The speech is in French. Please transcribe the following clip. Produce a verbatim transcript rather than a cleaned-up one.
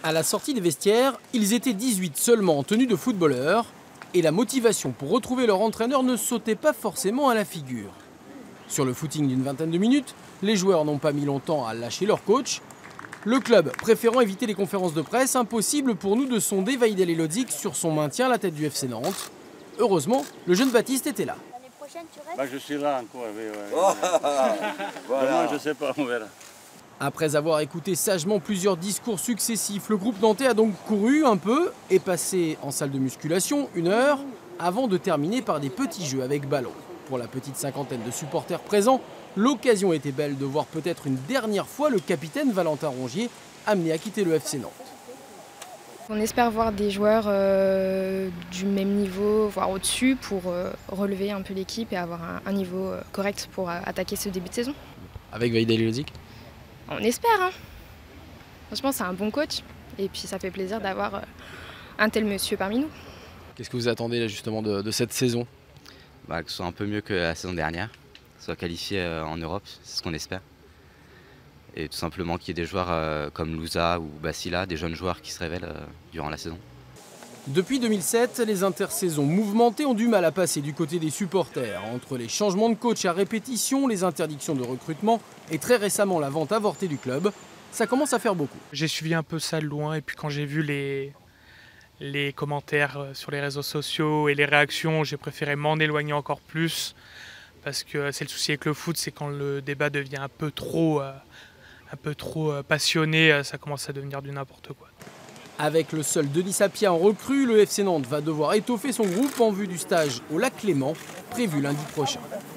À la sortie des vestiaires, ils étaient dix-huit seulement en tenue de footballeur et la motivation pour retrouver leur entraîneur ne sautait pas forcément à la figure. Sur le footing d'une vingtaine de minutes, les joueurs n'ont pas mis longtemps à lâcher leur coach. Le club préférant éviter les conférences de presse, impossible pour nous de sonder Vaidel Elodzik sur son maintien à la tête du F C Nantes. Heureusement, le jeune Baptiste était là. L'année prochaine, tu restes ? Bah, je suis là encore. Oui, oui. Voilà. Demain, je ne sais pas, on verra. Après avoir écouté sagement plusieurs discours successifs, le groupe nantais a donc couru un peu et passé en salle de musculation une heure avant de terminer par des petits jeux avec ballon. Pour la petite cinquantaine de supporters présents, l'occasion était belle de voir peut-être une dernière fois le capitaine Valentin Rongier amené à quitter le F C Nantes. On espère voir des joueurs euh, du même niveau, voire au-dessus, pour euh, relever un peu l'équipe et avoir un, un niveau euh, correct pour euh, attaquer ce début de saison. Avec Vaidel Elodzik ? On espère, hein. Franchement, c'est un bon coach. Et puis, ça fait plaisir d'avoir euh, un tel monsieur parmi nous. Qu'est-ce que vous attendez là, justement de, de cette saison ? Bah, que ce soit un peu mieux que la saison dernière, soit qualifié euh, en Europe, c'est ce qu'on espère. Et tout simplement qu'il y ait des joueurs euh, comme Louza ou Basila, des jeunes joueurs qui se révèlent euh, durant la saison. Depuis deux mille sept, les intersaisons mouvementées ont du mal à passer du côté des supporters. Entre les changements de coach à répétition, les interdictions de recrutement et très récemment la vente avortée du club, ça commence à faire beaucoup. J'ai suivi un peu ça de loin et puis quand j'ai vu les, les commentaires sur les réseaux sociaux et les réactions, j'ai préféré m'en éloigner encore plus parce que c'est le souci avec le foot, c'est quand le débat devient un peu trop, euh, un peu trop euh, passionné, ça commence à devenir du n'importe quoi. Avec le seul Denis Sapia en recrue, le F C Nantes va devoir étoffer son groupe en vue du stage au Lac Clément, prévu lundi prochain.